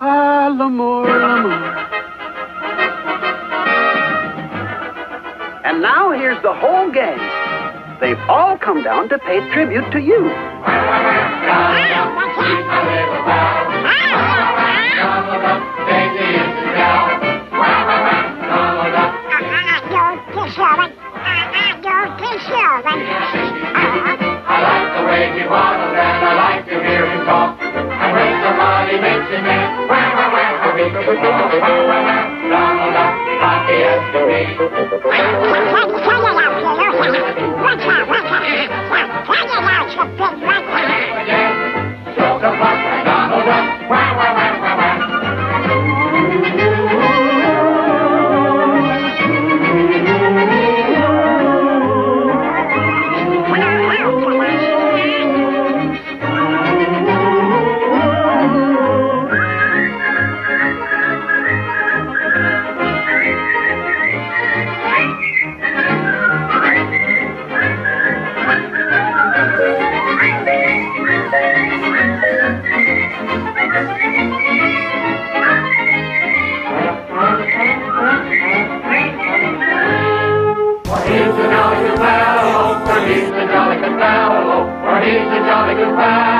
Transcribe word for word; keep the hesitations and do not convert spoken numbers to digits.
Ah, l'amour, l'amour. And now here's the whole gang. They've all come down to pay tribute to you. I like the way he waddles and I like to hear him talk. And when somebody makes him dance, wah, wah, wah, wah, wah, wah, wah, wah, Donald Duck, happy as can be. Stroke a buck like Donald Duck, wah, wah, wah, wah, wah. He's a jolly good fellow, for he's a jolly good fellow.